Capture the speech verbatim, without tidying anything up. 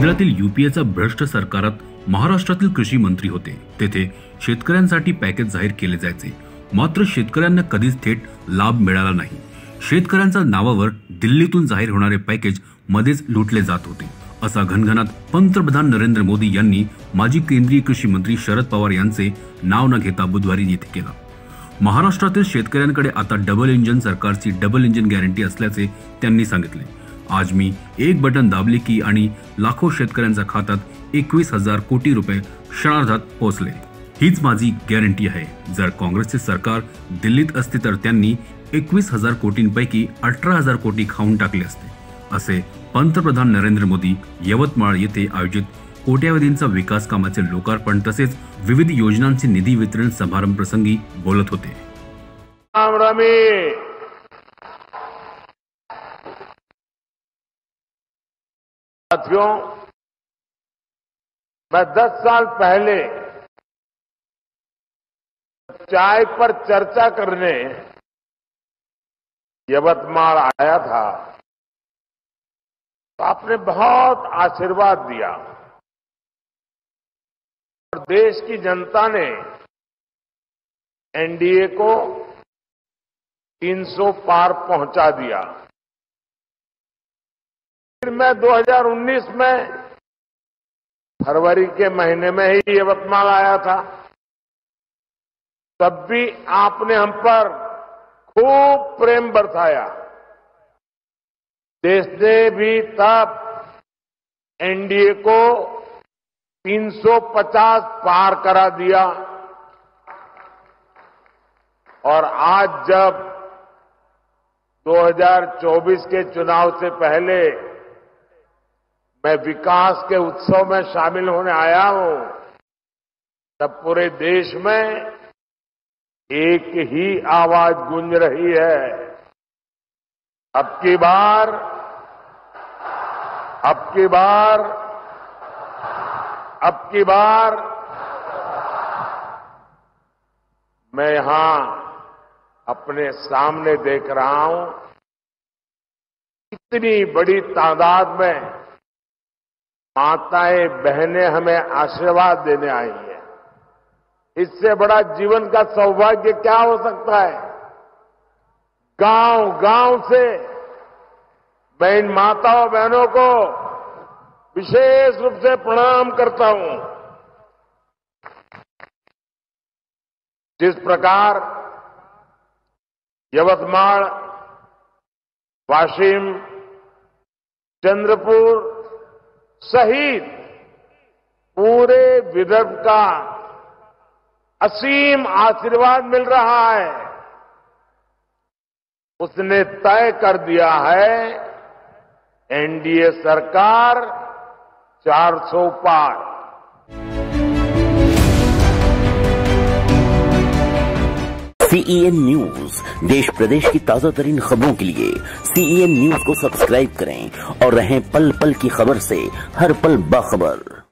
केंद्रातील यूपीएच्या भ्रष्ट सरकारात महाराष्ट्रातील कृषी मंत्री होते। तेथे शेतकऱ्यांसाठी पॅकेज जाहीर केले जायचे, मात्र शेतकऱ्यांना कधीच थेट लाभ मिळाला नाही। शेतकऱ्यांच्या नावावर दिल्लीतून जाहीर होणारे पॅकेज मध्येच लुटले जात होते, असा घनघनाट पंतप्रधान नरेंद्र मोदी यांनी माजी केंद्रीय कृषी मंत्री शरद पवार यांचे नाव न घेता बुधवारी येथे केला। महाराष्ट्रातील शेतकऱ्यांकडे आता डबल इंजिन सरकारची डबल इंजिन गॅरंटी असल्याचे त्यांनी सांगितले। आज मी एक बटन दाबले की आणि लाखो शेतकऱ्यांच्या खात्यात एकवीस हजार कोटी रुपये क्षणार्धात पोहोचले। हीच माझी गॅरंटी आहे। जर काँग्रेसचे सरकार दिल्लीत असते तर त्यांनी एकवीस हजार कोटींपैकी अठरा हजार कोटी खाऊन टाकले असते, असे पंतप्रधान नरेंद्र मोदी यवतमाळ येथे आयोजित कोट्यावधींचा विकास कामाचे लोकार्पण तसेच विविध योजनांचे निधी वितरण समारंभ प्रसंगी बोलत होते। राम रमी साथियों, मैं दस साल पहले चाय पर चर्चा करने यवतमाल आया था तो आपने बहुत आशीर्वाद दिया और देश की जनता ने एनडीए को तीन सौ पार पहुंचा दिया। फिर मैं दो हज़ार उन्नीस में फरवरी के महीने में ही यवतमाल आया था। तब भी आपने हम पर खूब प्रेम बरसाया। देश ने भी तब एनडीए को तीन सौ पचास पार करा दिया और आज जब दो हज़ार चौबीस के चुनाव से पहले मैं विकास के उत्सव में शामिल होने आया हूं, तब पूरे देश में एक ही आवाज गूंज रही है, अब की बार अब की बार अब की बार मैं यहां अपने सामने देख रहा हूं, इतनी बड़ी तादाद में माताएं बहनें हमें आशीर्वाद देने आई हैं। इससे बड़ा जीवन का सौभाग्य क्या हो सकता है। गांव गांव से मैं इन माताओं बहनों को विशेष रूप से प्रणाम करता हूं। जिस प्रकार यवतमाल, वाशिम, चंद्रपुर सहित पूरे विदर्भ का असीम आशीर्वाद मिल रहा है, उसने तय कर दिया है एनडीए सरकार चार सौ पार। सीईएन न्यूज देश प्रदेश की ताजा तरीन खबरों के लिए सीईएन न्यूज को सब्सक्राइब करें और रहें पल पल की खबर से हर पल बाखबर।